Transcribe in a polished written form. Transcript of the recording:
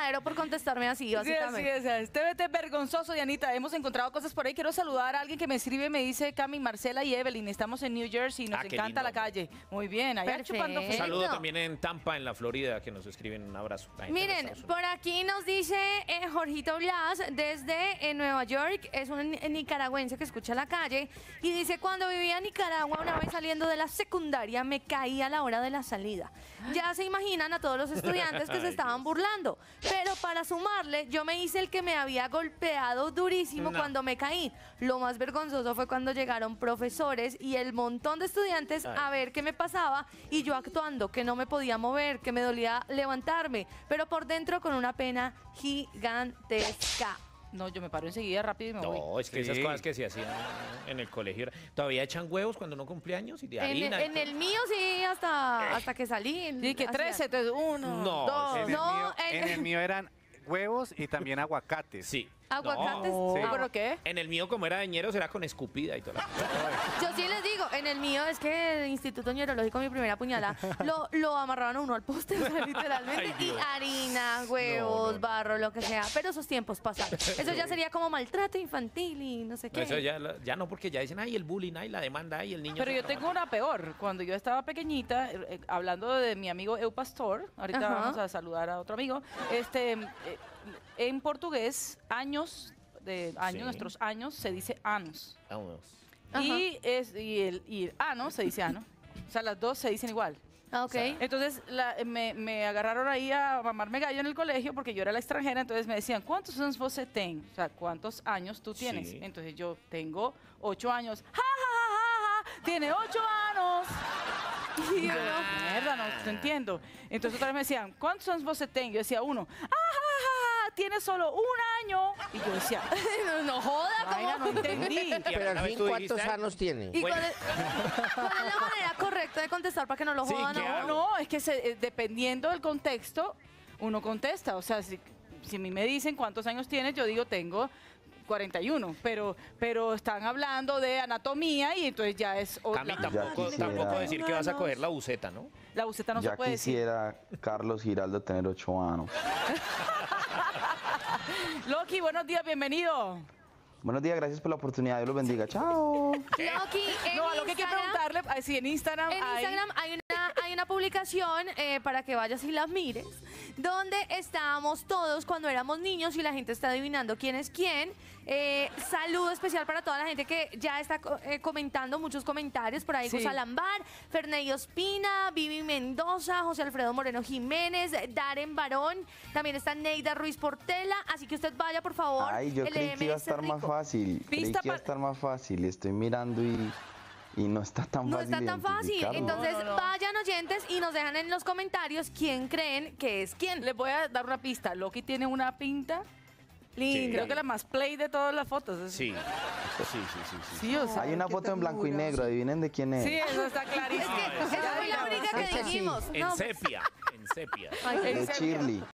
piñadero por contestarme así, básicamente. Sí, es TBT vergonzoso, Dianita. Hemos encontrado cosas por ahí. Quiero saludar a alguien que me escribe, me dice Cami, Marcela y Evelyn. Estamos en New Jersey, nos qué encanta lindo. la calle. Muy bien, allá Perfecto. chupando Un frío. saludo también en Tampa, en la Florida, que nos escriben. Un abrazo. La gente de Miren, Estados por aquí nos dice Jorgito Blas desde Nueva York, es un nicaragüense que escucha la calle y dice, cuando vivía en Nicaragua, una vez saliendo de la secundaria, me caí a la hora de la salida. Ya se imaginan a todos los estudiantes que se Ay, estaban Dios. burlando, pero para sumarle, yo me hice el que me había golpeado durísimo No. cuando me caí. Lo más vergonzoso fue cuando llegaron profesores y el montón de estudiantes Ay. a ver qué me pasaba y yo actuando que no me podía mover, que me dolía levantarme, pero por dentro con una pena gigantesca. No, yo me paro enseguida rápido y me voy. No, es que esas Sí. cosas que se hacían en el colegio. Todavía echan huevos cuando no cumpleaños y de En, harina. en el mío sí, hasta que salí. Sí, que hacía- 13, entonces 1, No, 2. No, En el mío eran huevos y también aguacates. Sí. Aguacates. No. Sí. Ah, ¿Pero qué? En el mío, como era de ñeros, era con escupida y todo. Yo sí les digo, en el mío es que el Instituto Neurológico, mi primera puñalada, lo amarraban a uno al poste, o sea, literalmente. Ay, Y Dios. harina, huevos, No. barro, lo que sea. Pero esos tiempos pasaron. Eso ya sería como maltrato infantil y no sé qué. No, eso ya no, porque ya dicen, ay, el bullying, ay, la demanda, ay, el niño. Pero se yo trauma. tengo una peor. Cuando yo estaba pequeñita, hablando de mi amigo Eu Pastor, ahorita Ajá. vamos a saludar a otro amigo, en portugués, Sí. nuestros años, se dice anos. Vámonos. Ajá. Y el ano se dice ano. O sea, las dos se dicen igual. Ah, ok. Entonces me agarraron ahí a mamarme gallo en el colegio porque yo era la extranjera, entonces me decían, ¿cuántos años vos tenés? O sea, ¿cuántos años tú tienes? Sí. Entonces yo tengo 8 años. ¡Ja, ja, ja, ja, ja! ¡Tiene 8 años! Y yo, mierda, no entiendo. Entonces otra vez me decían, ¿cuántos años vos tenés? Yo decía 1. ¡Ah, ja, ja! Tiene solo 1 año. Y yo decía, no joda, vaina, ¿cómo? no entendí. Pero alguna al vez fin, tú ¿cuántos dijiste, años tiene? ¿Y Bueno. cuál es la manera correcta de contestar para que no lo Sí, jodan ¿qué a uno? hago? No, es que dependiendo del contexto, uno contesta. O sea, si a mí me dicen cuántos años tienes, yo digo tengo 41, pero están hablando de anatomía y entonces ya es... Cami, la, tampoco quisiera- decir que vas a coger la buceta, ¿no? la buceta no ya se puede decir. quisiera Carlos Giraldo tener 8 años. Loki, buenos días, bienvenido. Buenos días, gracias por la oportunidad. Dios los bendiga. Chao. Loki, en No, a lo que hay que Instagram- preguntarle, sí, en Instagram En hay... Instagram hay una publicación para que vayas y la mires, donde estábamos todos cuando éramos niños y la gente está adivinando quién es quién. Saludo especial para toda la gente que ya está comentando, muchos comentarios por ahí. Sí. Gus Alambar, Ferney Ospina, Vivi Mendoza, José Alfredo Moreno Jiménez, Darren Barón, también está Neida Ruiz Portela, así que usted vaya por favor. Ay, yo el creí que iba a MS estar más rico. fácil. Creí Pista que iba a pa- estar más fácil. Estoy mirando y no está tan No fácil. está tan fácil. identificarlo. Entonces No, no, no. vayan oyentes y nos dejan en los comentarios quién creen que es quién. Les voy a dar una pista. Loki tiene una pinta Sí. creo que la más play de todas las fotos. Sí. Sí. Sí, o sea, Hay una foto en blanco y negro. Adivinen de quién es. sí, eso está Es clarísimo. que esa fue la única que Ese sí. dijimos. En No, sepia. En sepia. ay, De Shirley.